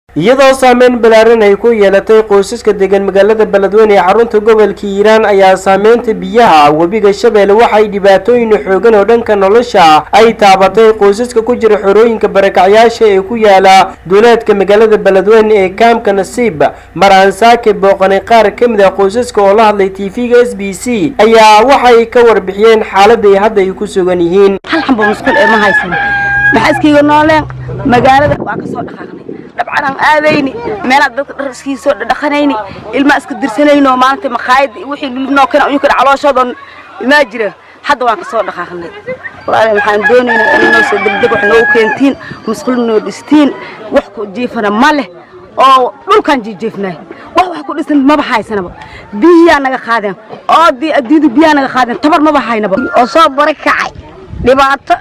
iyadoo saameyn balaaran ay ku yeelatay qoysaska degan magaalada Beledweyne ee xarunta gobolka Hiiraan ayaa saameynta biyaha webiga Shabeelle waxay dhibaatooyin xoogan oo dhanka nolosha ay taabatay qoysaska ku jira xorooyinka barakacyaasha ee ku yaala duleedka magaalada Beledweyne ee kaamka Nasiib maraan saake booqanay qaar ka mid ah qoysaska oo la hadlay TV-ga SBC ayaa waxay ka warbixiyeen xaaladda ay hadda ay ku sugan yihiin hal xambo musqul ee ma haysan maxaskiga nooleen magaalada waa ka soo dhaqaaqnay dabcan aadayni meelaha dadka dharkiisa dhaqanayni ilma iska dirsanayno maanta maqaayad wixii lubnoo kana u kala calooshooda ma jira hadda waan ka soo dhaqaaqnay walaal waxaan doonaynaa inuu soo degdeg wax noo keentiin musqul noo dhistiin wax ku jiifana ma leh oo dhulkan jiifnay wax ku dhisan ma bahaysanaba biyaha naga qaadeen oo diidu biyaha naga qaadeen tabar ma bahaynaba oo soo barakacay dhibaato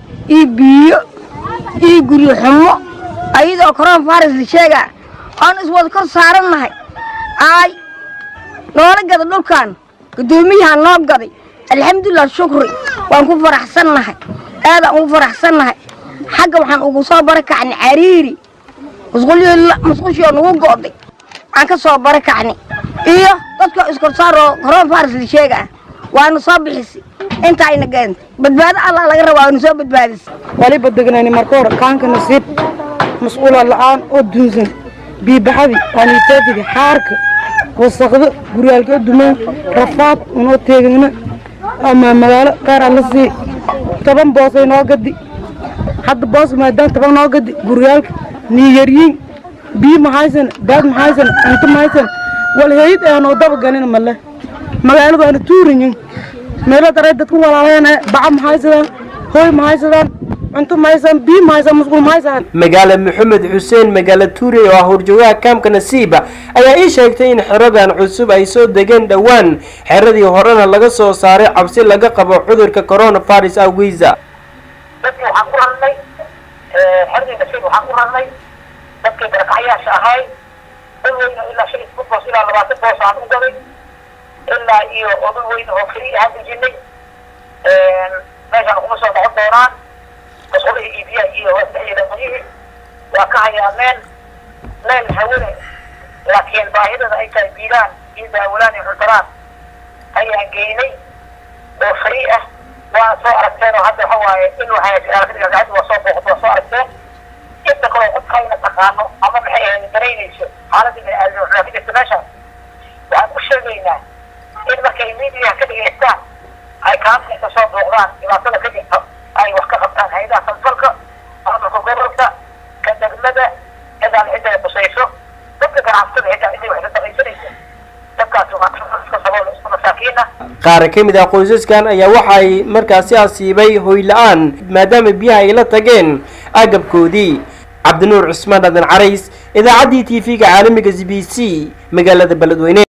biyo guriyo xumo ayadoo koron faaris la sheega aan iswada kor saaranahay ay noola gada dhulkan gudoomiyaha noo gaday alxamdulillah shukri waan ku faraxsanahay aad aan u faraxsanahay xagga waxaan ugu soo barakacnay cariiri musqushiyo nagu go'day aan ka soo barakacnay iyo dadka iskor saaro koron faaris la sheega waan soo bixisay inta ayna gaan badbaado Allah laga rabaa inuu soo badbaadis wali badagnaani marka hore kaanka Nasiib مسؤول الآن أدوزن ببحثي عن التافه حرك وصقد قريال كدوما رفعت ونوتيجنا أما ملالا كار على سي طبعا باصي ناقدي حد باص ما دام طبعا ناقدي قريال نيجريين بي محايسن بعد محايسن أنت محايسن والهيد أنا وداب جانين ملا ملالا بأنا تورين ملا ترى تكون ولا أنا بعد محايسن هوي محايسن أنتم مايزان بي مايزان مسؤول مايزان مقالة محمد حسين مقالة توري وهرجوها كام كنسيبة أي إيش هيكتين حردان عصوب أي صوت دجان دوان حردي هرانا لقى صو صاري عبسي لقى قبو حضر ككورونا فارس أو ويزا بدي وحقورها لي حردي نسيب وحقورها لي بدي بركعيا شاهاي إلا شيء بطبص إلا لباسط بوص عن أقري إلا إيو أضوين وفري هذا الجني ماذا نقوم صوت عطوران مسؤولي إيبيا إيه وإيه لمنيه وكايا من الهولة لكن باهدة أي تأبيلان إذا أولاني حضران أي أنجيني وفريئة وصوء الثاني وهذا هو إنه هاي في الأرض وصوء الثاني يبدأ قيمة تقانو أمام الحقيقة درينيش حالة الرافيد التباشر وأن أشيرينا إنما كيميديا كده يحتاج هاي كامل يتصور بغران إذا طلع كده أي وقت قبطان هيدا فالفرقة أما كقررت كدقمدة إذا العدة بصيصه تبقى عبتد هيدا عدة وحدة تغيسريسة تبقى مساكينة qaar ka mid ah qoysaskan ayaa waxay markaasi asiibay hoy la'aan maadaama biyaha ay la tageen agabkoodii cabdinuur cusmaan adan carays idaacadii TV-ga caalamiga SBC magaalada Beledweyne.